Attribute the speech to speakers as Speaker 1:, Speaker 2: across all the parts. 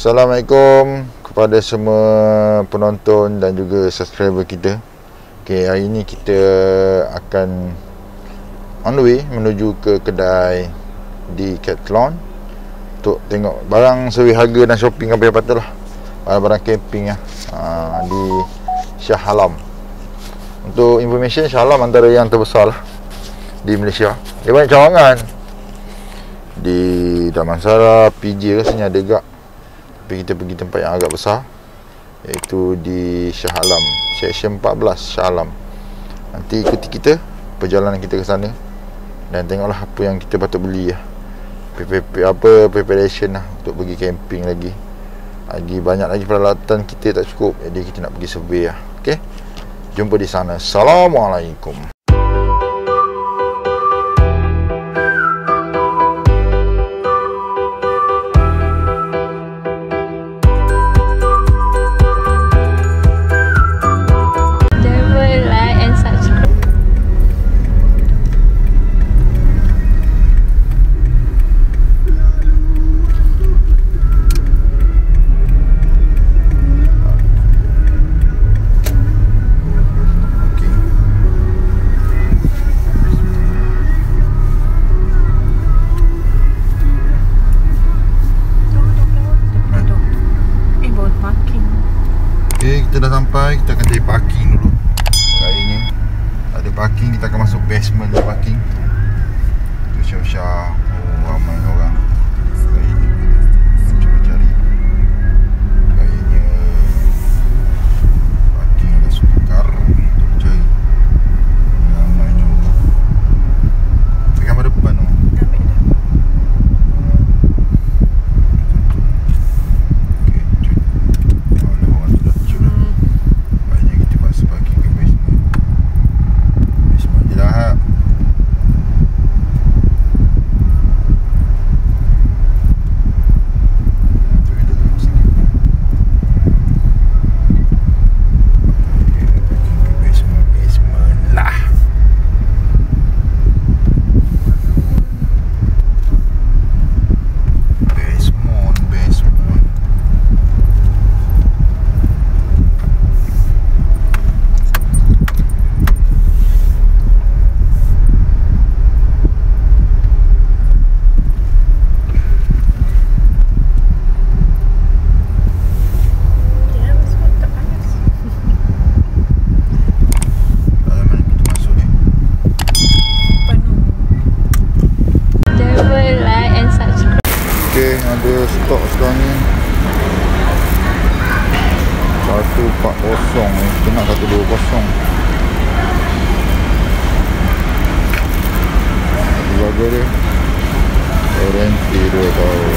Speaker 1: Assalamualaikum kepada semua penonton dan juga subscriber kita. Okay, hari ni kita akan on the way menuju ke kedai di Decathlon untuk tengok barang sewi harga dan shopping apa yang patut lah. Barang-barang camping lah, di Shah Alam. Untuk information, Shah Alam antara yang terbesar lah di Malaysia. Dia banyak cawangan di Damansara, PJ rasanya ada gak. Tapi kita pergi tempat yang agak besar, iaitu di Shah Alam, Section 14 Shah Alam. Nanti ikuti kita perjalanan kita ke sana dan tengoklah apa yang kita patut beli lah. Preparation lah untuk pergi camping lagi. Banyak lagi peralatan kita tak cukup, jadi kita nak pergi survey lah. Okay, jumpa di sana. Assalamualaikum. Kita dah sampai, kita akan cari parking dulu. Hari ni ada parking, kita akan masuk basement di parking. Tu Syah, ramai orang. Hari ni kita cuba cari kayaknya parking agak sukar untuk cari. Ramainya orang. Dekat pada depan tu. Ada stok sekarang ni 140 ni, kita nak 120. Lagu dia Warranty 2 tahun.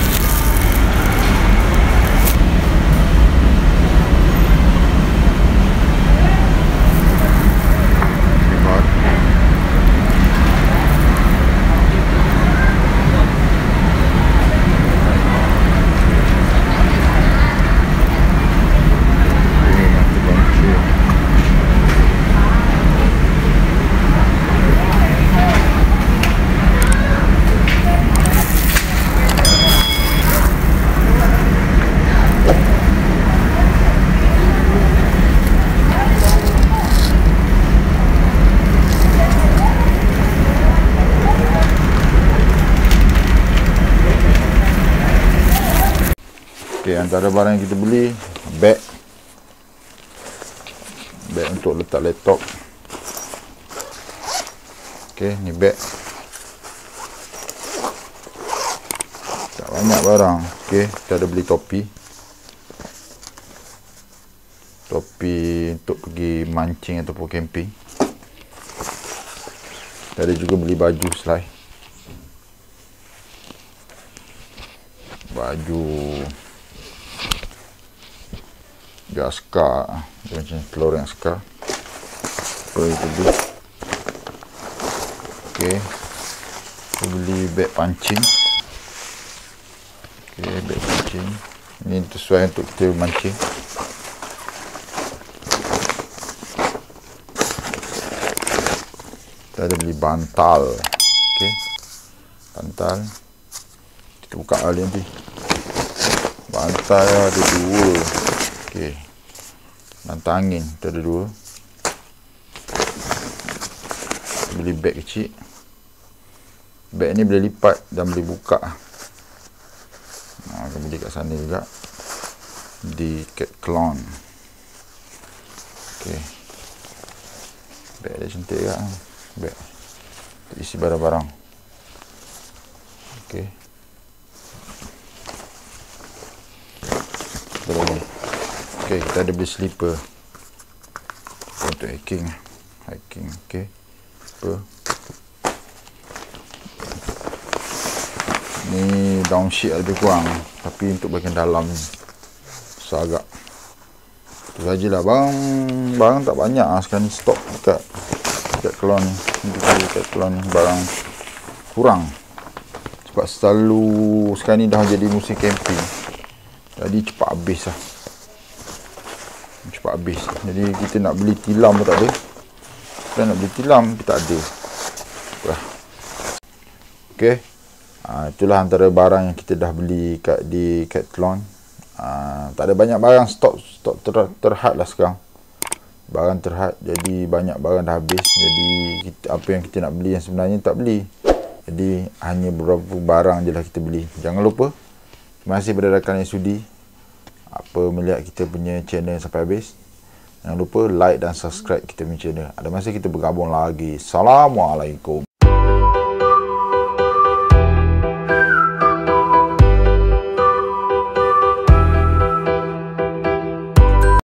Speaker 1: Okay, antara barang yang kita beli, beg untuk letak laptop. Okay, ni beg. Tak banyak barang. Okay, kita ada beli topi untuk pergi mancing ataupun camping. Kita ada juga beli baju selai, baju askar, macam telur yang askar. Apa itu beli? Okay, kita beli beg pancing. Okay, beg pancing ni sesuai untuk kita mancing. Kita ada beli bantal. Okay, bantal kita buka kali nanti. Lantai ada 2. Okey. Lantai angin tu ada 2. Beli beg kecil. Beg ni boleh lipat dan boleh buka. Akan beli kat sana juga. Di Decathlon. Okey. Beg dia cantik juga. Beg. Isi barang-barang. Okey. Apa lagi? Okey, kita ada beli slipper. Untuk hiking. Okey. Apa? Ni down sheet lebih kurang. Tapi untuk bahagian dalam ni. So agak. Itu sajalah. Barang tak banyak lah sekarang ni stok dekat Decathlon ni. Decathlon ni barang kurang. Sebab selalu sekarang ni dah jadi musim camping. Jadi cepat habis lah. Cepat habis. Jadi kita nak beli tilam pun tak ada. Kita nak beli tilam tapi tak ada. Okey. Itulah antara barang yang kita dah beli di Decathlon. Tak ada banyak barang, stok terhad lah sekarang. Barang terhad, jadi banyak barang dah habis. Jadi apa yang kita nak beli yang sebenarnya tak beli. Jadi hanya beberapa barang je lah kita beli. Jangan lupa, terima kasih kepada rakan yang sudi melihat kita punya channel sampai habis. Jangan lupa like dan subscribe kita punya channel. Ada masa kita bergabung lagi. Assalamualaikum.